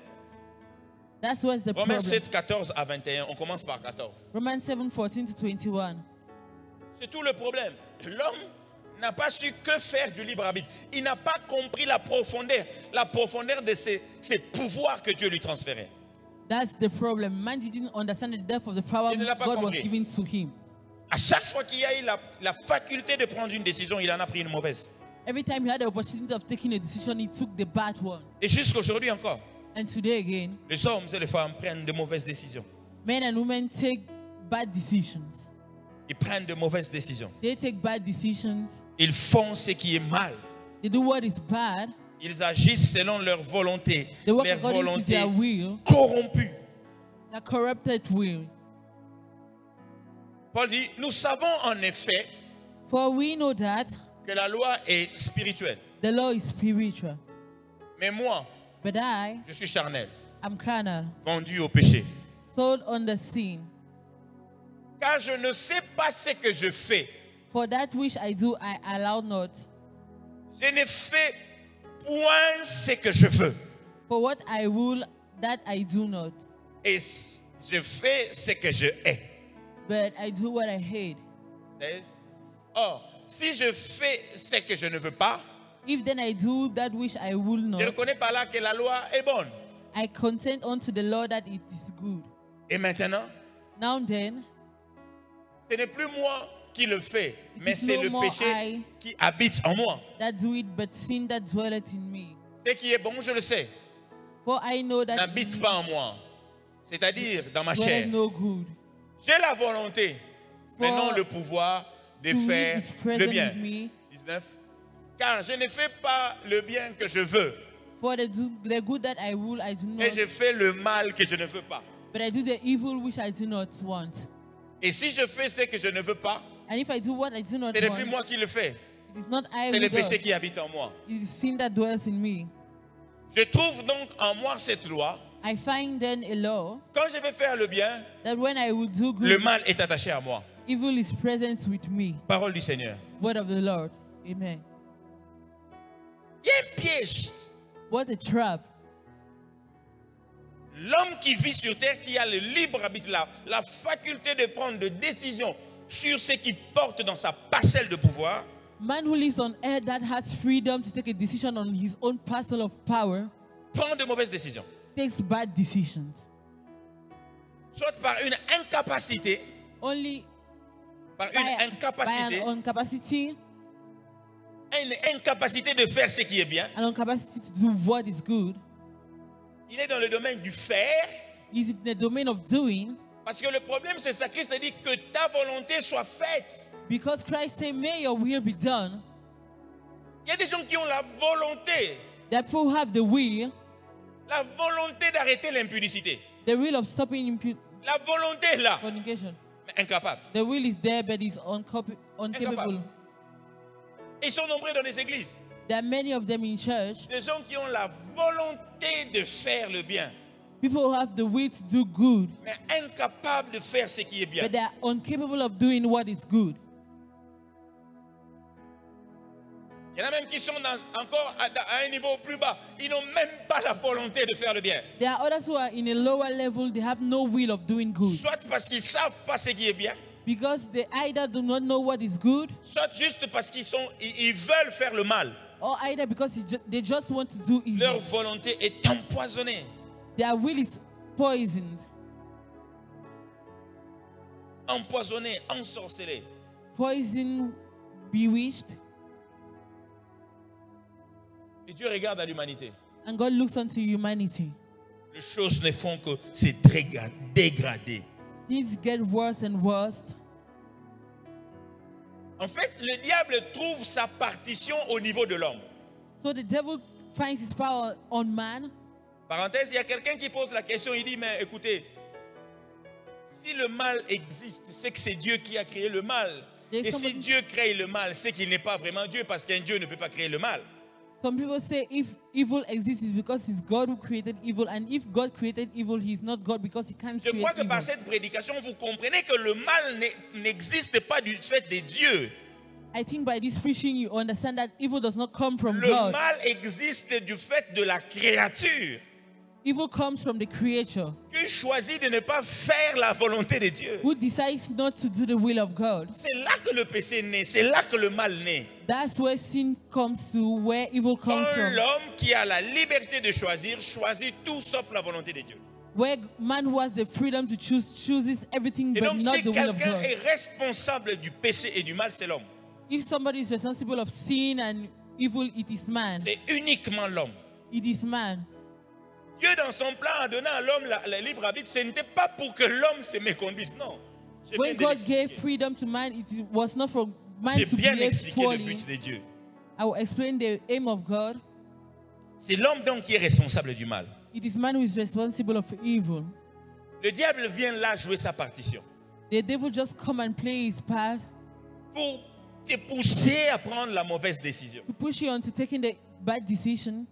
That's what's the Romains problem. 7, 14 à 21. On commence par 14. Romans 7:14 to 21. C'est tout le problème. L'homme n'a pas su que faire du libre arbitre. Il n'a pas compris la profondeur de ces pouvoirs que Dieu lui transférait. That's the problem. Man didn't understand the depth of the power Il ne l'a pas God was compris. giving to him. À chaque fois qu'il y a eu la faculté de prendre une décision, il en a pris une mauvaise. Every time he had the opportunity of taking a decision, he took the bad one. Et jusqu'aujourd'hui encore, And today again, les hommes et les femmes prennent de mauvaises décisions. men and women take bad decisions. Ils prennent de mauvaises décisions. They take bad decisions. Ils font ce qui est mal. They do what is bad. Ils agissent selon leur volonté, They work leur according to volonté their will, corrompue. their corrupted will. Paul dit, nous savons en effet For we know that que la loi est spirituelle. the law is spiritual. Mais moi, But I je suis charnel, am carnal, vendu au péché. sold on the sin. Car je ne sais pas ce que je fais. For that which I do, I allow not. Je ne fais point ce que je veux. For what I will, that I do not. Et je fais ce que je hais. But I do what I hate. 16. Or, si je fais ce que je ne veux pas, if then I do that which I will je not, reconnais par là que la loi est bonne. I consent unto the law that it is good. Et maintenant, Now then, ce n'est plus moi qui le fais, mais is c'est no le more péché I qui habite en moi. that do it, but sin that dwelleth in me. Ce qui est bon, je le sais, For I know that n'habite in pas en moi, c'est-à-dire dans ma me chair. dwelleth no good. J'ai la volonté, mais For non le pouvoir de to will faire is le present bien. with me. 19. Car je ne fais pas le bien que je veux, For the good that I will, I do not. et je fais le mal que je ne veux pas. But I do the evil which I do not want. Et si je fais ce que je ne veux pas, And if I do what I do not ce n'est want, plus moi qui le fais, it is not I c'est who le does. péché qui habite en moi. It is sin that dwells in me. Je trouve donc en moi cette loi. I find then a law Quand je vais faire le bien, that when I will do le good, mal est attaché à moi. evil is present with me. Parole du Seigneur. Word of the Lord. Amen. Il y a un piège. What a trap. L'homme qui vit sur terre, qui a le libre arbitre, la faculté de prendre des décisions sur ce qui porte dans sa parcelle de pouvoir, Man who lives on earth that has freedom to take a decision on his own parcel of power prend de mauvaises décisions. takes bad decisions. Soit par une incapacité, Only par by une incapacité, an incapacity, une incapacité de faire ce qui est bien. an incapacity to do what is good. Il est dans le domaine du faire. Is in the domain of doing, Parce que le problème, c'est ça. Christ a dit que ta volonté soit faite. because Christ said, "May your will be done." Il y a des gens qui ont la volonté Therefore, have the will d'arrêter l'impudicité. the will of stopping La volonté est là, fornication. mais incapable. The will is there, but is incapable. Et ils sont nombreux dans les églises. There are many of them in church. Des gens qui ont la volonté de faire le bien, People who have the will to do good, mais incapables de faire ce qui est bien. but they are incapable of doing what is good. Il y en a même qui sont encore à un niveau plus bas. Ils n'ont même pas la volonté de faire le bien. There are others who are in a lower level, they have no will of doing good. Soit parce qu'ils ne savent pas ce qui est bien, Because they either do not know what is good, soit juste parce ils veulent faire le mal. or either because they just want to do Leur evil. volonté est empoisonnée. Their will is poisoned. Empoisonnée, ensorcelée. Poison, bewitched. Et Dieu regarde à l'humanité. And God looks unto humanity. Les choses ne font que se dégrader. Things get worse and worse. En fait, le diable trouve sa partition au niveau de l'homme. So the devil finds his power on man. Parenthèse, il y a quelqu'un qui pose la question, il dit, mais écoutez, si le mal existe, c'est que c'est Dieu qui a créé le mal. Et si Dieu crée le mal, c'est qu'il n'est pas vraiment Dieu, parce qu'un Dieu ne peut pas créer le mal. Some people say if evil exists, it's because it's God who created evil. And if God created evil, he's not God because he can't Je create crois que par evil. cette prédication, vous comprenez que le mal n'existe pas du fait de Dieu. I think by this preaching, you understand that evil does not come from Le God. mal existe du fait de la créature Evil comes from the creature qui choisit de ne pas faire la volonté de Dieu. who decides not to do the will of God. C'est là que le péché naît, c'est là que le mal naît. That's where sin comes to, where evil comes Quand from. l'homme qui a la liberté de choisir, choisit tout sauf la volonté de Dieu. Where man who has the freedom to choose, chooses everything Et but donc not si the will of quelqu'un God. est responsable du péché et du mal, c'est l'homme. If somebody is responsible of sin and evil, it is man. C'est uniquement l'homme. It is man. Dieu, dans son plan, a donné à l'homme la libre arbitre. Ce n'était pas pour que l'homme se méconduise, non. J'ai When bien God gave expliqué. freedom to man, it was not for man J'ai to bien behave expliqué le poorly. but de Dieu. I will explain the aim of God. C'est l'homme donc qui est responsable du mal. It is man who is responsible of evil. Le diable vient là jouer sa partition The devil just come and play his part pour te pousser à prendre la mauvaise décision. to push you onto taking the bad decision.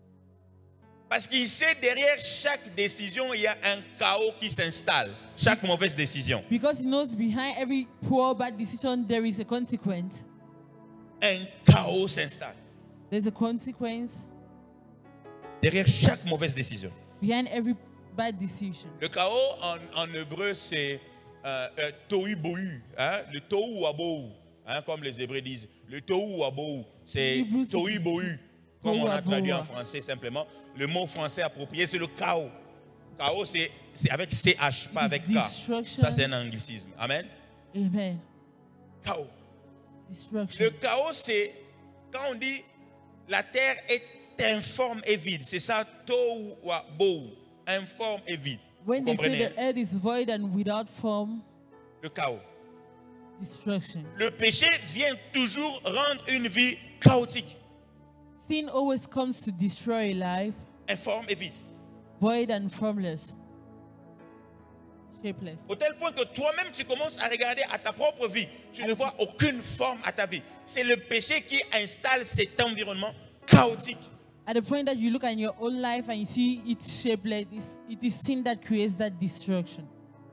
Parce qu'il sait derrière chaque décision, il y a un chaos qui s'installe. Chaque mauvaise décision. Because he knows behind every poor bad decision there is a consequence. Un chaos s'installe. There's a consequence Derrière chaque mauvaise décision. behind every bad decision. Le chaos en hébreu, c'est tohu bohu. Hein? Le tohu wabohu. Hein, comme les Hébreux disent, le tohu wabohu, c'est Hebrew tohu bohu. Comme on a Tohu traduit en wabohu. français simplement, le mot français approprié, c'est le chaos. Chaos, c'est avec CH, pas avec K. Destruction. Ça, c'est un anglicisme. Amen. Amen. Chaos. Destruction. Le chaos, c'est quand on dit la terre est informe et vide. C'est ça, tohu wabohu, informe et vide. When Vous they comprenez, say hein? the earth is void and without form, Le chaos. destruction. Le péché vient toujours rendre une vie chaotique, Sin always comes to destroy life, informe et vide. void and formless, shapeless. Au tel point que toi-même, tu commences à regarder à ta propre vie. Tu ne vois aucune forme à ta vie. C'est le péché qui installe cet environnement chaotique. At the point that you look at your own life and you see it's shapeless, it is sin that creates that destruction.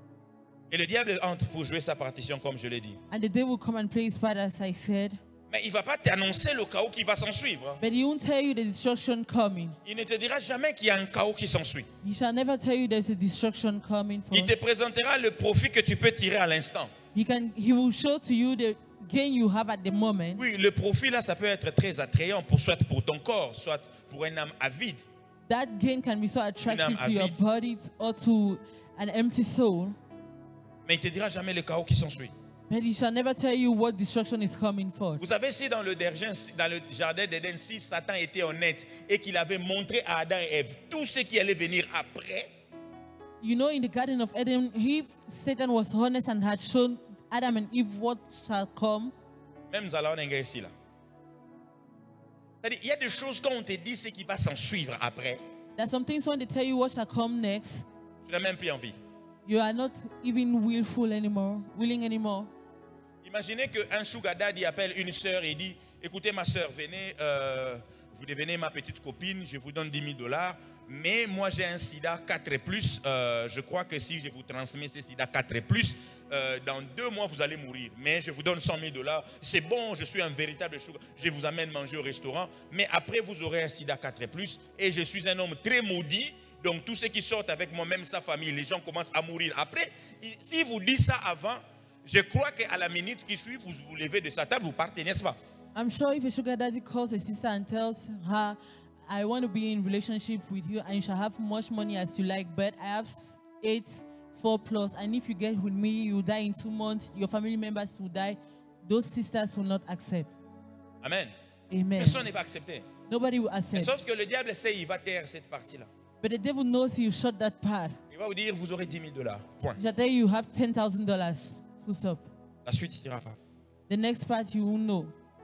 Et le diable entre pour jouer sa partition, comme je l'ai dit. And the devil will come and play his part, as I said, Mais il ne va pas t'annoncer le chaos qui va s'en suivre. but he won't tell you the destruction coming. Il ne te dira jamais qu'il y a un chaos qui s'ensuit. He shall never tell you there's a destruction coming. For Il te présentera le profit que tu peux tirer à l'instant. he will show to you the gain you have at the moment. Oui, le profit là, ça peut être très attrayant, soit pour ton corps, soit pour un âme avide. That gain can be so attractive to your avide. body or to an empty soul, Mais il ne te dira jamais le chaos qui s'ensuit. but he shall never tell you what destruction is coming for. Vous savez, si dans le jardin d'Éden, si Satan était honnête et qu'il avait montré à Adam et Ève tout ce qui allait venir après, You know, in the Garden of Eden, if Satan was honest and had shown Adam and Eve what shall come, même Zala, on est ici là. C'est-à-dire, il y a des choses quand on te dit ce qui va s'en suivre après, that some things when they tell you what shall come next, tu n'as même plus envie. you are not even willing anymore. Imaginez qu'un sugar daddy appelle une sœur et dit, écoutez ma sœur, venez, vous devenez ma petite copine, je vous donne 10 000 $, mais moi j'ai un sida 4 et plus, je crois que si je vous transmets ce sida 4 et plus, dans 2 mois vous allez mourir, mais je vous donne 100 000 $, c'est bon, je suis un véritable sugar, je vous amène manger au restaurant, mais après vous aurez un sida 4 et plus, et je suis un homme très maudit, donc tous ceux qui sortent avec moi, même sa famille, les gens commencent à mourir. Après, si vous dites ça avant, je crois qu'à la minute qui suit, vous vous levez de sa table, vous partez, n'est-ce pas? I'm sure if a sugar daddy calls a sister and tells her, I want to be in relationship with you and you shall have much money as you like, but I have 4+, and if you get with me, you die in 2 months, your family members will die, those sisters will not accept. Amen. Amen. Personne ne va accepter. Nobody will accept. Sauf que le diable essaie, il va taire cette partie-là. But the devil knows you shut that part. Il va vous dire, vous aurez 10 000 $. Point. He shall tell you you have $10,000. Full stop. La suite, il dira pas. The next part you won't know.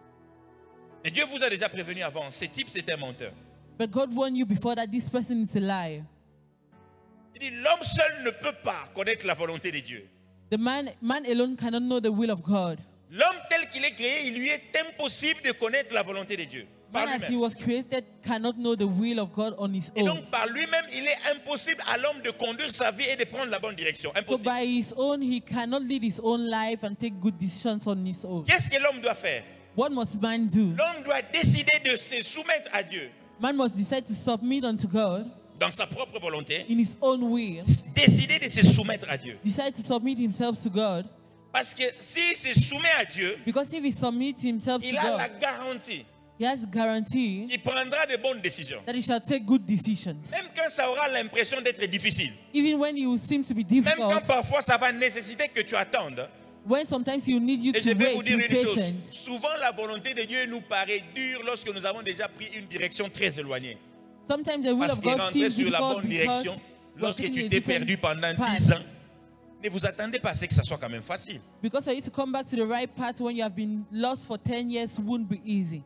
Et Dieu vous a déjà prévenu avant. Ce type, c'est un menteur. But God warned you before that this person is a liar. Il dit, l'homme seul ne peut pas connaître la volonté de Dieu. The man alone cannot know the will of God. L'homme tel qu'il est créé, il lui est impossible de connaître la volonté de Dieu. Par Man as he lui-même. was created cannot know the will of God on his Et own. donc, par lui-même, il est impossible à l'homme de conduire sa vie et de prendre la bonne direction. So Impossible. by his own, he cannot lead his own life and take good decisions on his own. Qu'est-ce que l'homme doit faire? What must man do? L'homme doit décider de se soumettre à Dieu Man must decide to submit unto God dans sa propre volonté. in his own will. Décider de se soumettre à Dieu. Decide to submit himself to God. Parce que s'il se soumet à Dieu, Because if he submits himself to il a la God, garantie he has guarantee qu'il prendra de bonnes décisions. that he shall take good decisions. Même quand ça aura l'impression d'être difficile. Even when you seem to be Même quand difficult, parfois ça va nécessiter que tu attendes. when sometimes he will need you Et je to vais vous wait, dire be une chose. patient. Souvent la volonté de Dieu nous paraît dure lorsque nous avons déjà pris une direction très éloignée. Sometimes the will Parce of que God rentrer seems sur la difficult bonne because direction, we're lorsque taking tu a t'es different perdu pendant path. 10 ans, ne vous attendez pas à ce que ça soit quand même facile. Because for you to come back to the right path when you have been lost for 10 years won't be easy.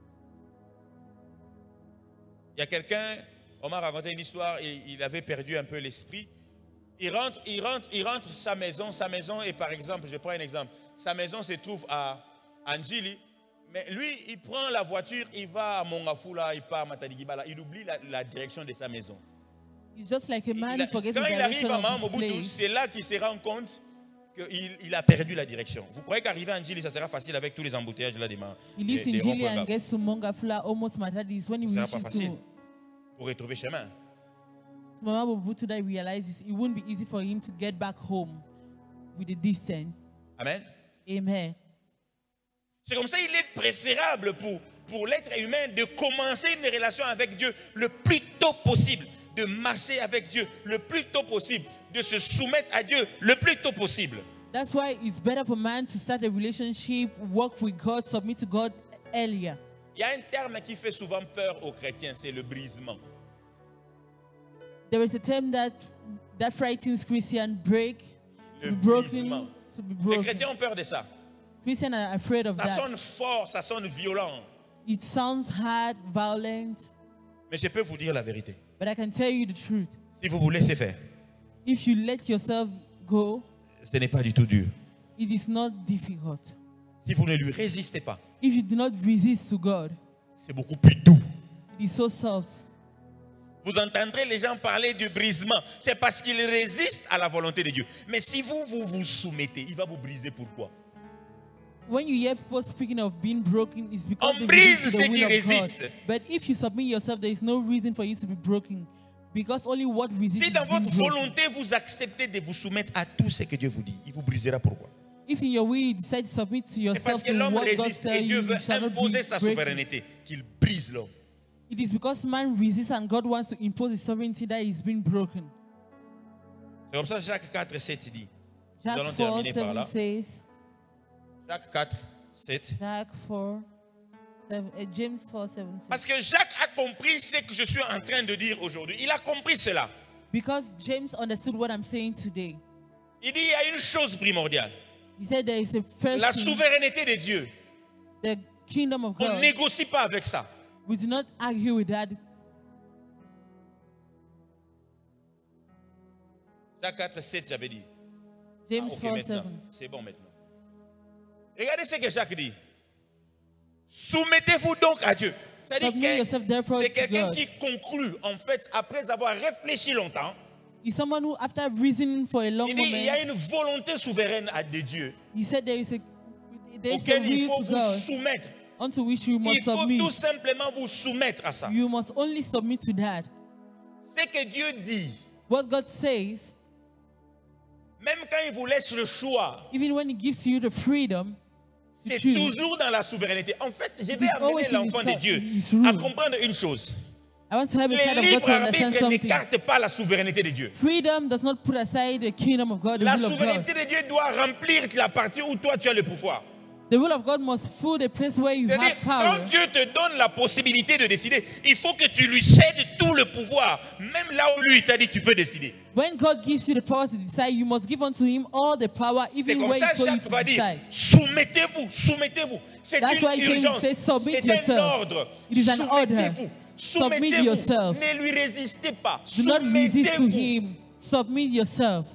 Il y a quelqu'un, on m'a raconté une histoire, il avait perdu un peu l'esprit. Il rentre sa maison est par exemple, je prends un exemple, sa maison se trouve à Anjili, mais lui, il prend la voiture, il va à Mongafula, il part à Matadigibala, il oublie la direction de sa maison. It's just like a man who forgets the Quand il arrive direction à of Mama his Mobutu, place. c'est là qu'il se rend compte qu'il a perdu la direction. Vous croyez qu'arriver à Anjili, ça sera facile avec tous les embouteillages là des He lives des in Jili ronds-points and gets to Mongafula almost Matadis. When he Ça sera pas reaches facile to pour retrouver chemin. Mama Mobutu, that he realizes it won't be easy for him to get back home with the distance. Amen. Amen. C'est comme ça qu'il est préférable pour l'être humain de commencer une relation avec Dieu le plus tôt possible, de marcher avec Dieu le plus tôt possible, de se soumettre à Dieu le plus tôt possible. That's why it's better for man to start a relationship, work with God, submit to God earlier. Il y a un terme qui fait souvent peur aux chrétiens, c'est le brisement. There is a term that frightens Christian, break, to be broken, to be Les broken. chrétiens ont peur de ça. Christians are afraid of Ça that. sonne fort, ça sonne violent. It sounds hard, violent, Mais je peux vous dire la vérité. but I can tell you the truth. Si vous vous laissez faire, If you let yourself go, ce n'est pas du tout dur. it is not difficult. Si vous ne lui résistez pas, If you do not resist to God, c'est beaucoup plus doux. it is so soft. Vous entendrez les gens parler du brisement. C'est parce qu'ils résistent à la volonté de Dieu. Mais si vous vous soumettez, il va vous briser. Pourquoi? When you hear people speaking of being broken, it's because On they brise resist ceux the qui will of God. résistent. But if you submit yourself, there is no reason for you to be broken, because only what resists Si is dans being votre broken. volonté, vous acceptez de vous soumettre à tout ce que Dieu vous dit, il vous brisera. Pourquoi? If in your will you decide to submit to C'est yourself parce que to l'homme what God résiste et tells Dieu you, veut you shall not imposer be sa breaking. souveraineté qu'il brise l'homme. It is because man resists and God wants to impose his sovereignty that is being broken. C'est comme ça Jacques 4, 7 dit. Nous Jacques allons 4, terminer 7 par là. says, Jacques 4, 7. Jacques 4, 7, James 4, 7 says, Parce que Jacques a compris ce que je suis en train de dire aujourd'hui. Il a compris cela. because James understood what I'm saying today. Il dit il y a une chose primordiale. He said there is a first La thing, souveraineté de Dieu. the kingdom of On ne God. négocie pas avec ça. We do not argue with that. Jacques 4, 7, j'avais dit. James Ok, 4, 7. maintenant. C'est bon maintenant. Regardez ce que Jacques dit. Soumettez-vous donc à Dieu. C'est-à-dire Submit yourself therefore que c'est to quelqu'un God. qui conclut, en fait, après avoir réfléchi longtemps, He's someone who, after reasoning for a long il dit il y a moment, une volonté souveraine de Dieu he said there is a auquel il will faut to vous God soumettre. unto which you Il must faut submit. tout simplement vous soumettre à ça. You must only submit to that. Ce que Dieu dit, What God says, même quand il vous laisse le choix, even when He gives you the freedom to c'est choose, toujours dans la souveraineté. En fait, je It vais is amener always in l'enfant His de Dieu His à rule. comprendre une chose. I want to have a child Le of God libre to understand arbitre something. n'écarte pas la souveraineté de Dieu. Freedom does not put aside the kingdom of God, the La will of God. souveraineté de Dieu doit remplir la partie où toi tu as le pouvoir. The will of God must fill the place where you C'est-à-dire, have power. quand Dieu te donne la possibilité de décider, il faut que tu lui cèdes tout le pouvoir. Même là où lui t'a dit tu peux décider. When God gives you the power to decide, you must give unto Him all the power, C'est even comme where ça He told you Jacques to va dire, decide. soumettez-vous, soumettez-vous. C'est That's why une James urgence, says, submit c'est un yourself. ordre. It is an order. Soumettez-vous, Submit soumettez-vous. yourself. Ne lui résistez pas. Do not resist to Soumettez-vous. Him. Submit yourself.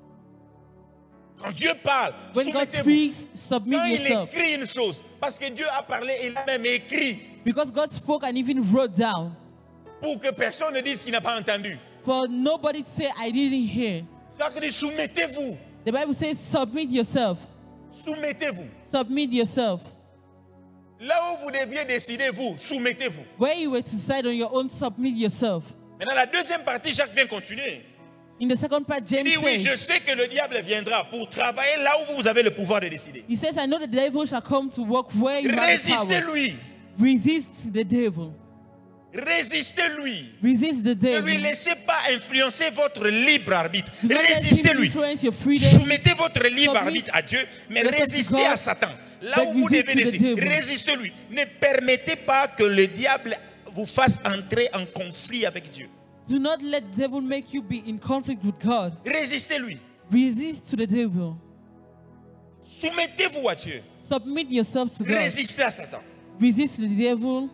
Quand Dieu parle, When God soumettez-vous. speaks, submit Quand il yourself. écrit une chose, parce que Dieu a parlé, il a même écrit Because God spoke and even wrote down. pour que personne ne dise qu'il n'a pas entendu. For nobody to say, I didn't hear. C'est-à-dire que soumettez-vous, The Bible says, submit yourself. soumettez-vous. Submit yourself. Là où vous deviez décider, vous, soumettez-vous. Where you were to decide on your own, submit yourself. Maintenant, la deuxième partie, Jacques vient continuer. In the second part, Il James dit, oui, je says, sais que le diable viendra pour travailler là où vous avez le pouvoir de décider. he says, I know the devil shall come to work where you have the power. Résistez-lui. Resist the devil. Résistez-lui. Resist the Ne devil. lui laissez pas influencer votre libre arbitre. Do not let him Résistez-lui. influence your freedom. Soumettez votre libre Submit arbitre à Dieu, mais yourself to résistez God, à Satan. Là but où vous resist devez to the décider, devil. résistez-lui. Ne permettez pas que le diable vous fasse entrer en conflit avec Dieu. Do not let the devil make you be in conflict with God. Résistez-lui. Resist to the devil. Soumettez-vous à Dieu. Submit yourself to God. Résistez à Satan. Resist the devil.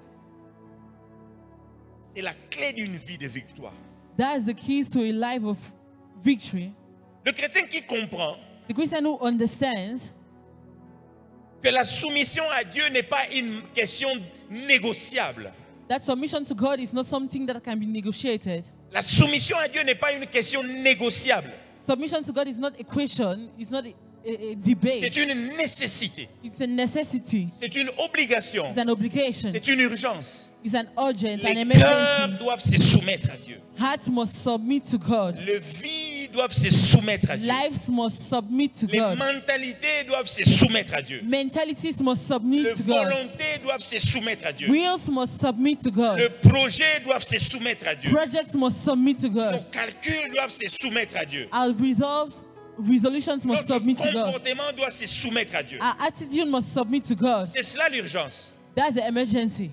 C'est la clé d'une vie de victoire. That is the key to a life of victory. Le chrétien qui comprend The Christian who understands que la soumission à Dieu n'est pas une question négociable. that submission to God is not something that can be negotiated. La soumission à Dieu n'est pas une question négociable. Submission to God is not a question, it's not a debate. C'est une nécessité. It's a necessity. C'est une obligation. It's an obligation. C'est une urgence. It's an urgent, an Les cœurs emergency. doivent se soumettre à Dieu. Hearts must submit to God. Le vide doivent se soumettre à Dieu. Lives must submit to Les God. mentalités doivent se soumettre à Dieu. Mentalities must submit Les to God. volontés doivent se soumettre à Dieu. Wills must submit to God. Les projets doivent se soumettre à Dieu. Projects must submit to Nos God. calculs doivent se soumettre à Dieu. Our resolutions must Notre submit to God. comportement doit se soumettre à Dieu. Our attitude must submit to God. C'est cela l'urgence. That's the emergency.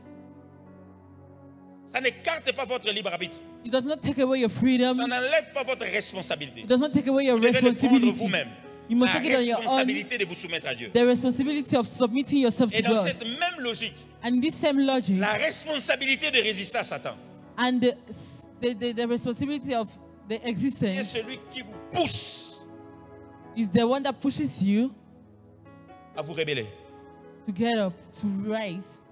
Ça n'écarte pas votre libre arbitre. It does not take away your freedom. Ça n'enlève pas votre responsabilité. It does not take away your Vous devez le prendre responsibility. vous-même. You must La take it on your own. responsabilité de vous soumettre à Dieu. The responsibility of submitting yourself Et to dans God. cette même logique, And in this same logic, la responsabilité de résister à Satan and the responsibility of the est existence celui qui vous pousse is the one that pushes you à vous rébeller. to get up, to rise.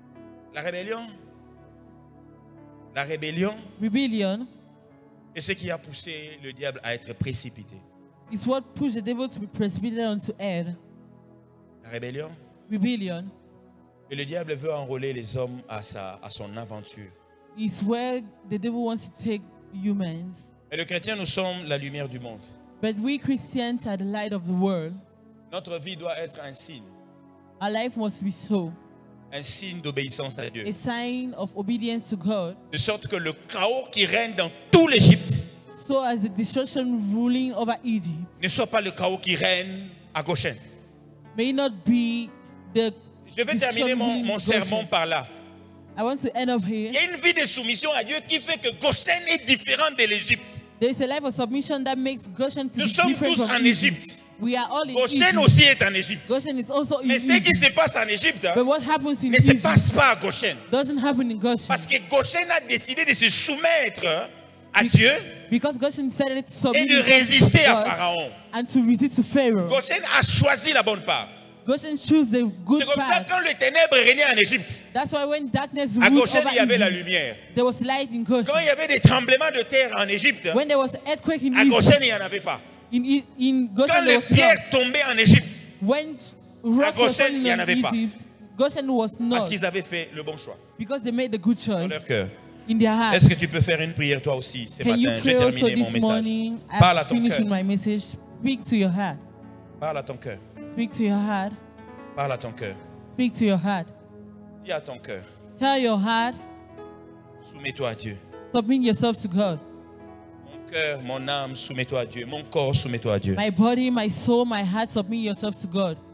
La rébellion Rebellion est ce qui a poussé le diable à être précipité. is what pushed the devil to be precipitated onto earth. La rébellion, Rebellion et le diable veut enrôler les hommes à son aventure. is where the devil wants to take humans. Et le chrétien, nous sommes la lumière du monde. But we Christians are the light of the world. Notre vie doit être un signe Our life must be so. d'obéissance à Dieu. A sign of obedience to God. De sorte que le chaos qui règne dans tout l'Égypte So as the destruction ruling over Egypt ne soit pas le chaos qui règne à Goshen. may not be the Je vais terminer mon sermon par là. I want to end up here. Il y a une vie de soumission à Dieu qui fait que Goshen est différent de l'Égypte. There is a life of submission that makes Goshen to Nous be sommes different tous from en Egypt. Égypte. We are all in Goshen Egypt. aussi est en Égypte. Goshen is also in Mais ce qui Egypt. se passe en Égypte But what happens in ne se Egypt passe pas à Goshen. doesn't happen in Goshen. Parce que Goshen a décidé de se soumettre à Dieu Because Goshen decided to et submit de himself résister to à God Pharaon. and to resist to Pharaoh. Goshen a choisi la bonne part. Goshen chose the good C'est comme ça path. quand le ténèbre régnait en Égypte. That's why when darkness À ruled Goshen, over il y avait la Egypt, lumière. there was light in Goshen. Quand il y avait des tremblements de terre en Égypte, When there was an earthquake in à Egypt, Goshen, il n'y en avait pas. in Quand Goshen there les was none. pierres tombaient en Égypte, When rocks Goshen, were falling il y en on avait pas. Egypt, Goshen was parce not. qu'ils avaient fait le bon choix. Because they made the good Dans choice leur cœur. in their heart. Est-ce que tu peux faire une prière toi aussi ce Can you matin? J'ai pray also terminé mon this message. morning? Parle à I've ton finished cœur. with my message. Speak to your heart. Parle à ton cœur. Speak to your heart. Parle à ton cœur. Speak to your heart. Dis à ton cœur. Tell your heart. Soumets-toi à Dieu. Submit yourself to God. Mon cœur, mon âme, soumets-toi à Dieu. Mon corps, soumets-toi à Dieu. My body, my soul, my heart, submit yourself to God.